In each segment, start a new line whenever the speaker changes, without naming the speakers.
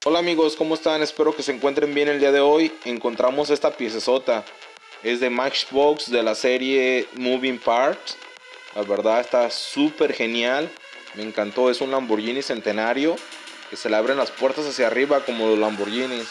Hola amigos, ¿cómo están? Espero que se encuentren bien el día de hoy. Encontramos esta piecesota. Es de Matchbox de la serie Moving Parts. La verdad está súper genial. Me encantó, es un Lamborghini Centenario que se le abren las puertas hacia arriba como los Lamborghinis.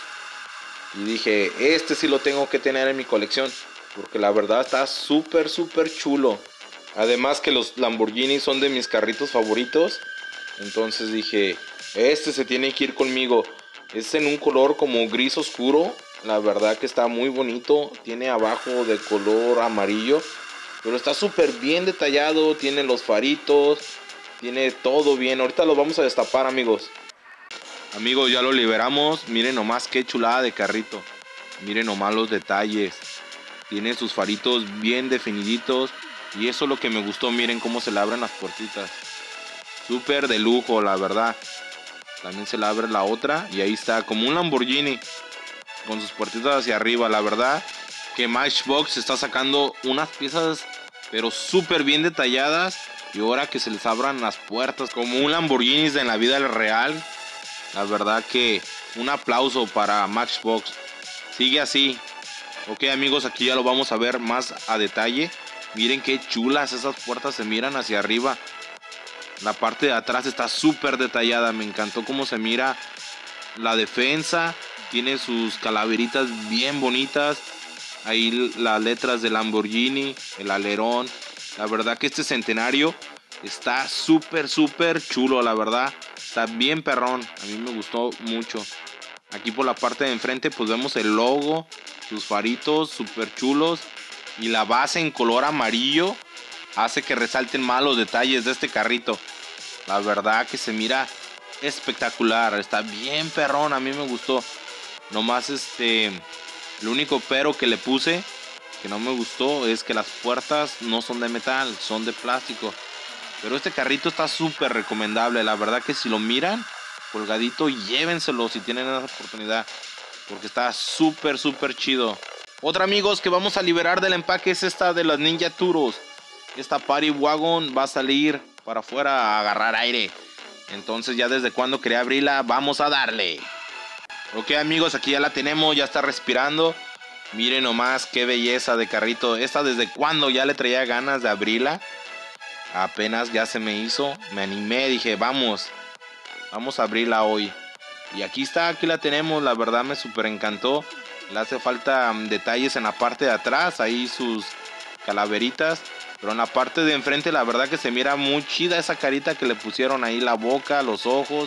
Y dije, este sí lo tengo que tener en mi colección, porque la verdad está súper chulo. Además que los Lamborghinis son de mis carritos favoritos. Entonces dije, este se tiene que ir conmigo. Es en un color como gris oscuro. La verdad que está muy bonito. Tiene abajo de color amarillo, pero está súper bien detallado. Tiene los faritos, tiene todo bien. Ahorita lo vamos a destapar, amigos. Amigos, ya lo liberamos. Miren nomás qué chulada de carrito. Miren nomás los detalles. Tiene sus faritos bien definiditos. Y eso es lo que me gustó. Miren cómo se le abren las puertitas. Súper de lujo, la verdad. También se le abre la otra. Y ahí está, como un Lamborghini. Con sus puertitas hacia arriba. La verdad que Matchbox está sacando unas piezas, pero súper bien detalladas. Y ahora que se les abran las puertas como un Lamborghini en la vida real. La verdad que un aplauso para Matchbox. Sigue así. Ok amigos, aquí ya lo vamos a ver más a detalle. Miren qué chulas esas puertas, se miran hacia arriba. La parte de atrás está súper detallada. Me encantó cómo se mira la defensa. Tiene sus calaveritas bien bonitas. Ahí las letras de Lamborghini, el alerón. La verdad que este Centenario está súper chulo, la verdad. Está bien perrón, a mí me gustó mucho. Aquí por la parte de enfrente pues vemos el logo, sus faritos súper chulos. Y la base en color amarillo hace que resalten más los detalles de este carrito. La verdad que se mira espectacular, está bien perrón, a mí me gustó. Nomás lo único pero que le puse, que no me gustó, es que las puertas no son de metal, son de plástico. Pero este carrito está súper recomendable. La verdad que si lo miran colgadito, llévenselo si tienen esa oportunidad, porque está súper chido. Otra amigos que vamos a liberar del empaque es esta de las Ninja Turos. Esta Party Wagon va a salir para afuera a agarrar aire. Entonces ya desde cuando quería abrirla, vamos a darle. Ok amigos, aquí ya la tenemos, ya está respirando. Miren nomás qué belleza de carrito. Esta desde cuando ya le traía ganas de abrirla. Apenas ya se me hizo, me animé, dije vamos a abrirla hoy. Y aquí está, aquí la tenemos, la verdad me súper encantó. Le hace falta detalles en la parte de atrás, ahí sus calaveritas. Pero en la parte de enfrente la verdad que se mira muy chida esa carita que le pusieron ahí, la boca, los ojos.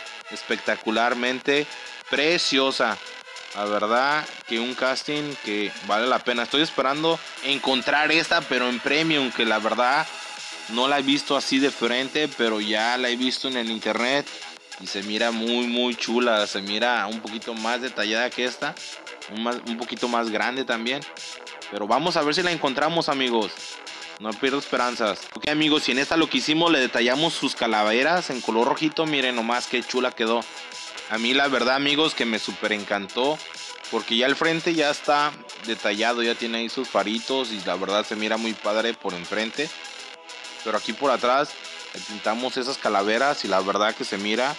Espectacularmente preciosa. La verdad que un casting que vale la pena. Estoy esperando encontrar esta, pero en premium, que la verdad no la he visto así de frente, pero ya la he visto en el internet. Y se mira muy chula. Se mira un poquito más detallada que esta. Un poquito más grande también. Pero vamos a ver si la encontramos, amigos. No pierdo esperanzas. Ok amigos, y en esta lo que hicimos, le detallamos sus calaveras en color rojito. Miren nomás qué chula quedó. A mí la verdad amigos que me súper encantó. Porque ya el frente ya está detallado. Ya tiene ahí sus faritos. Y la verdad se mira muy padre por enfrente. Pero aquí por atrás le pintamos esas calaveras. Y la verdad que se mira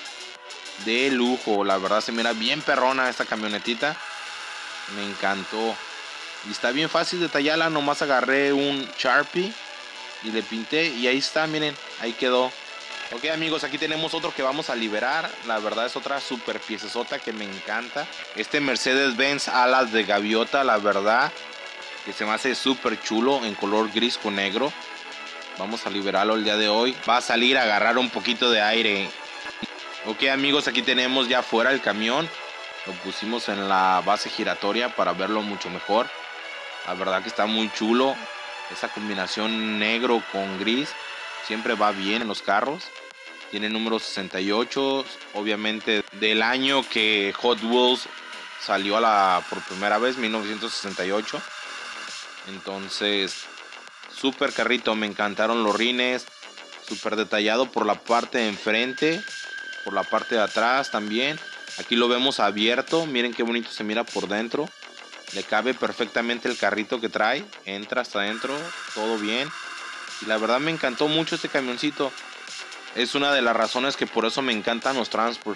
de lujo. La verdad se mira bien perrona esta camionetita. Me encantó. Y está bien fácil detallarla. Nomás agarré un Sharpie y le pinté. Y ahí está, miren, ahí quedó. Ok amigos, aquí tenemos otro que vamos a liberar. La verdad es otra super piecesota que me encanta. Este Mercedes-Benz alas de gaviota, la verdad que se me hace súper chulo en color gris con negro. Vamos a liberarlo el día de hoy. Va a salir a agarrar un poquito de aire. Ok amigos, aquí tenemos ya fuera el camión. Lo pusimos en la base giratoria para verlo mucho mejor. La verdad que está muy chulo. Esa combinación negro con gris siempre va bien en los carros. Tiene número 68. Obviamente del año que Hot Wheels salió por primera vez, 1968. Entonces, súper carrito. Me encantaron los rines. Súper detallado por la parte de enfrente. Por la parte de atrás también. Aquí lo vemos abierto. Miren qué bonito se mira por dentro. Le cabe perfectamente el carrito que trae. Entra hasta adentro. Todo bien. Y la verdad me encantó mucho este camioncito. Es una de las razones que por eso me encantan los Transport.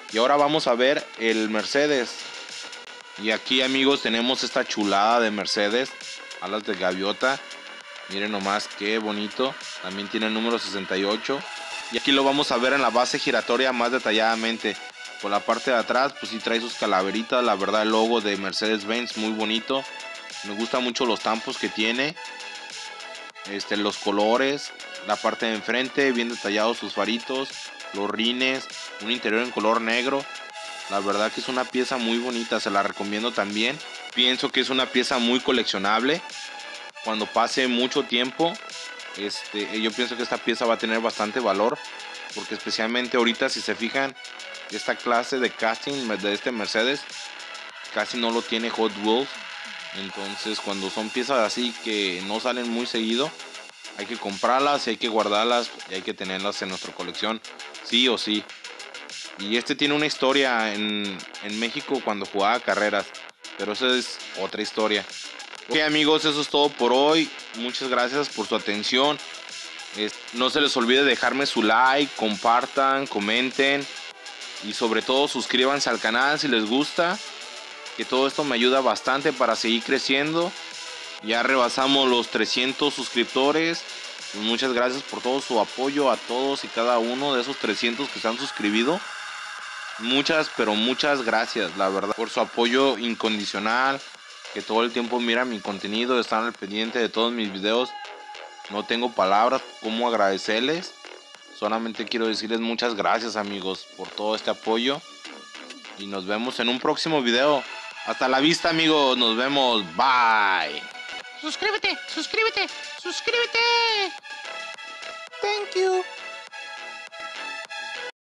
Y ahora vamos a ver el Mercedes. Y aquí, amigos, tenemos esta chulada de Mercedes, alas de gaviota. Miren nomás qué bonito. También tiene el número 68. Y aquí lo vamos a ver en la base giratoria más detalladamente. Por la parte de atrás, pues sí trae sus calaveritas. La verdad, el logo de Mercedes-Benz muy bonito. Me gustan mucho los tampos que tiene. Los colores. La parte de enfrente, bien detallados sus faritos. Los rines. Un interior en color negro. La verdad que es una pieza muy bonita. Se la recomiendo también. Pienso que es una pieza muy coleccionable. Cuando pase mucho tiempo, yo pienso que esta pieza va a tener bastante valor. Porque especialmente ahorita, si se fijan, esta clase de casting de este Mercedes casi no lo tiene Hot Wheels. Entonces cuando son piezas así que no salen muy seguido, hay que comprarlas y hay que guardarlas y hay que tenerlas en nuestra colección sí o sí. Y tiene una historia en México cuando jugaba carreras, pero esa es otra historia. Ok, amigos, eso es todo por hoy. Muchas gracias por su atención. No se les olvide dejarme su like, compartan, comenten y sobre todo suscríbanse al canal si les gusta, que todo esto me ayuda bastante para seguir creciendo. Ya rebasamos los 300 suscriptores. Muchas gracias por todo su apoyo a todos y cada uno de esos 300 que se han suscribido. Muchas, pero muchas gracias, la verdad, por su apoyo incondicional, que todo el tiempo miran mi contenido, están al pendiente de todos mis videos. No tengo palabras cómo agradecerles. Solamente quiero decirles muchas gracias, amigos, por todo este apoyo. Y nos vemos en un próximo video. Hasta la vista, amigos. Nos vemos. Bye.
Suscríbete, suscríbete, suscríbete.